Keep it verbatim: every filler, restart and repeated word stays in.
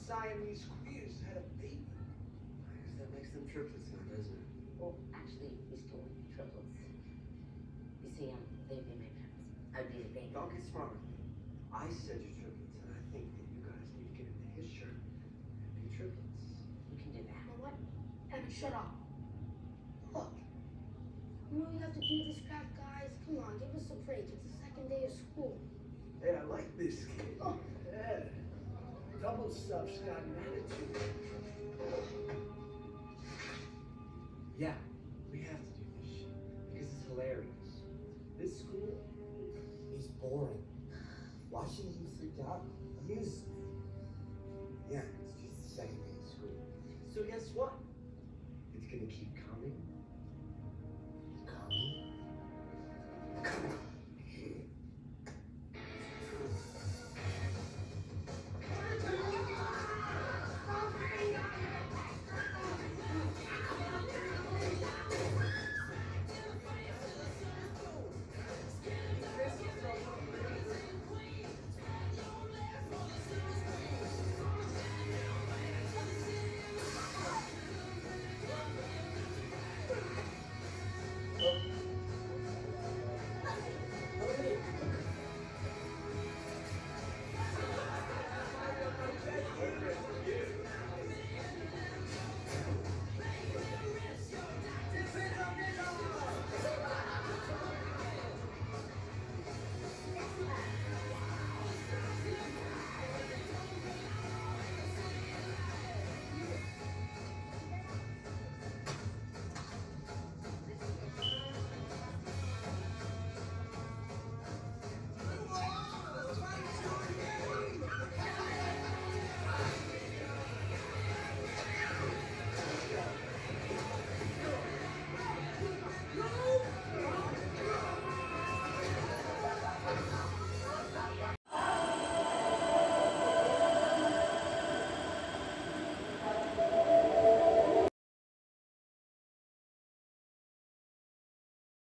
Siamese queers had a baby. I guess that makes them triplets now, doesn't it? Well, actually, we stole triplets. You see, um, they'd be my parents. I'd be the baby. Don't get smarter. I said you're triplets, and I think that you guys need to get into his shirt and be triplets. You can do that. You know what? Evan, shut up. Look, you really have to do this crap, guys? Come on, give us a break. It's the second day of school. Hey, I like this kid. Oh. Yeah. Double stuff's got an attitude. Yeah, we have to do this shit because it's hilarious. This school is boring. Watching you freak out amuses